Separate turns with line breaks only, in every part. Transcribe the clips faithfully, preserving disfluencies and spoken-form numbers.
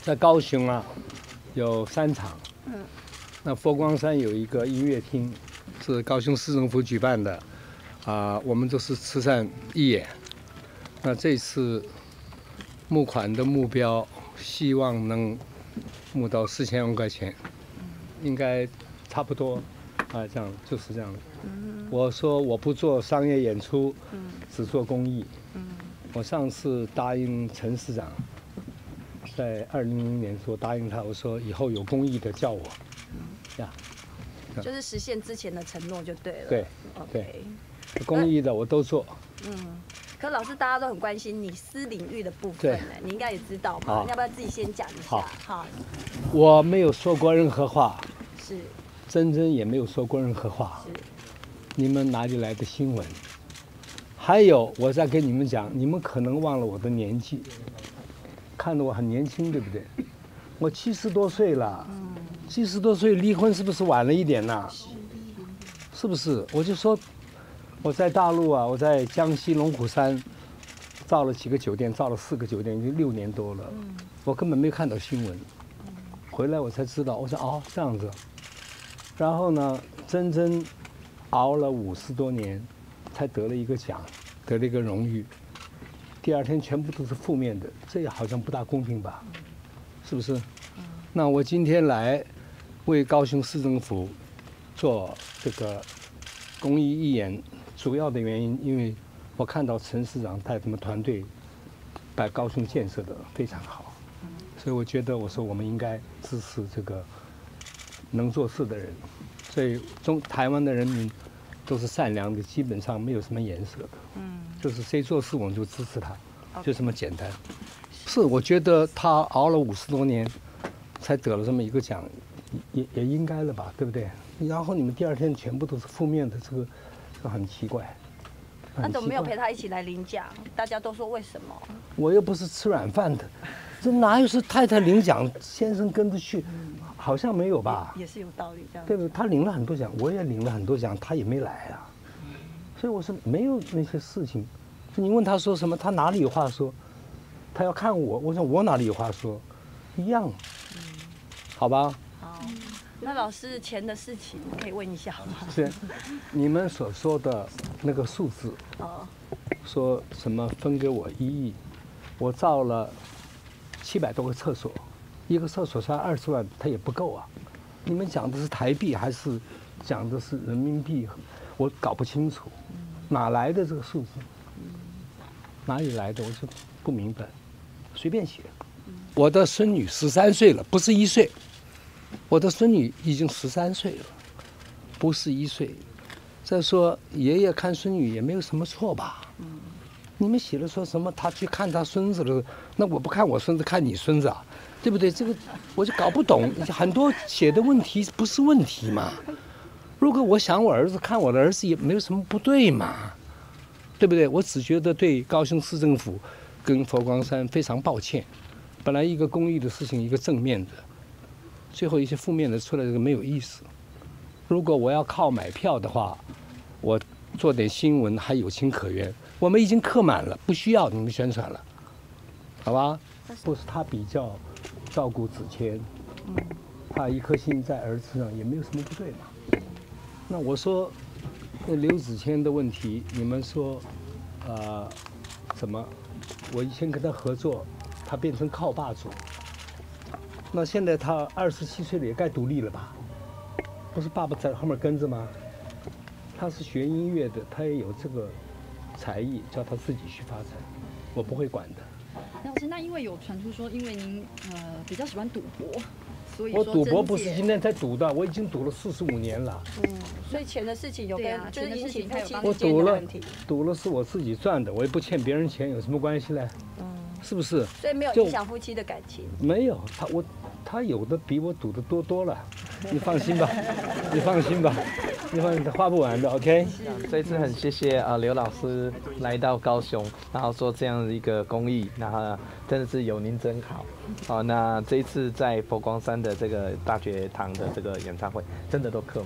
在高雄啊，有三场。
嗯。
那佛光山有一个音乐厅，是高雄市政府举办的，啊、我们都是慈善义演。那这次募款的目标，希望能募到四千万块钱，应该差不多啊，这样就是这样的。
嗯
我说我不做商业演出，
嗯
只做公益。
嗯
我上次答应陈市长，在二零零年说答应他，我说以后有公益的叫我，呀，
就是实现之前的承诺就对了。
对
，OK。
公益的我都做。
嗯，可老师大家都很关心你私领域的部分呢，你应该也知道吧？
好
要不要自己先讲一下？
好
好，
我没有说过任何话，
是
珍珍也没有说过任何话。
是，
你们哪里来的新闻？还有，我再跟你们讲，你们可能忘了我的年纪，看得我很年轻，对不对？我七十多岁了，七十多岁离婚是不是晚了一点呐？是不是？我就说，我在大陆啊，我在江西龙虎山造了几个酒店，造了四个酒店，已经六年多了，我根本没看到新闻。回来我才知道，我说哦这样子。然后呢，珍珍熬了五十多年，才得了一个奖，得了一个荣誉。第二天全部都是负面的，这也好像不大公平吧？是不是？那我今天来为高雄市政府做这个公益义演，主要的原因，因为我看到陈市长带他们团队把高雄建设的非常好，所以我觉得我说我们应该支持这个能做事的人。所以中台湾的人民都是善良的，基本上没有什么颜色的，
嗯，
就是谁做事我们就支持他，
OK
就这么简单。是，我觉得他熬了五十多年，才得了这么一个奖，也也应该了吧，对不对？然后你们第二天全部都是负面的，这个这很奇怪。
那怎么没有
很奇怪
陪他一起来领奖？大家都说为什么？
我又不是吃软饭的，这哪有是太太领奖，先生跟着去？好像没有吧？
也是有道理，这样
对不对？他领了很多奖，我也领了很多奖，他也没来啊。所以我说没有那些事情。你问他说什么，他哪里有话说？他要看我，我说我哪里有话说？一样，好吧？
好，那老师钱的事情可以问一下吗？
是，你们所说的那个数字，
哦，
说什么分给我一亿，我造了七百多个厕所，一个厕所才二十万，它也不够啊。你们讲的是台币还是讲的是人民币？我搞不清楚，哪来的这个数字？哪里来的？我就不明白，随便写。我的孙女十三岁了，不是一岁。我的孙女已经十三岁了，不是一岁。再说爷爷看孙女也没有什么错吧？你们写了说什么他去看他孙子了，那我不看我孙子，看你孙子啊，对不对？这个我就搞不懂，很多写的问题不是问题嘛。如果我想我儿子看我的儿子也没有什么不对嘛，对不对？我只觉得对高雄市政府跟佛光山非常抱歉。本来一个公益的事情，一个正面的，最后一些负面的出来，这个没有意思。如果我要靠买票的话，我做点新闻还有情可原。我们已经客满了，不需要你们宣传了，好吧？不是他比较照顾子谦，他一颗心在儿子上，也没有什么不对嘛。那我说，那刘子谦的问题，你们说，呃，怎么？我以前跟他合作，他变成靠霸主，那现在他二十七岁了，也该独立了吧？不是爸爸在后面跟着吗？他是学音乐的，他也有这个才艺，叫他自己去发展，我不会管的。
老师，那因为有传出说，因为您呃比较喜欢赌博，所以
我
说
赌博不
贞洁
是今天才赌的，我已经赌了四十五年了。
嗯，所以钱的事情有
对啊
跟就是引起夫妻
我
之间的
赌了
问题，，
赌了是我自己赚的，我也不欠别人钱，有什么关系嘞？
嗯，
是不是？
所以没有
就
影响夫妻的感情。
没有，他我他有的比我赌的多多了，你放心吧，你放心吧，你放心，花不完的 ，OK。
这一次很谢谢啊、呃、刘老师来到高雄，然后做这样的一个公益，然后呢真的是有您真好。好、那这一次在佛光山的这个大学堂的这个演唱会，真的都客满。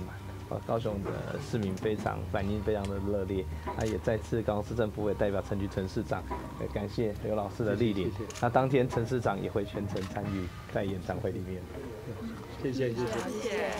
呃高雄的市民非常反应非常的热烈，那也再次高雄市政府也代表陈菊陈市长，也感谢刘老师的莅临。那当天陈市长也会全程参与在演唱会里面。
谢谢谢谢。
谢谢。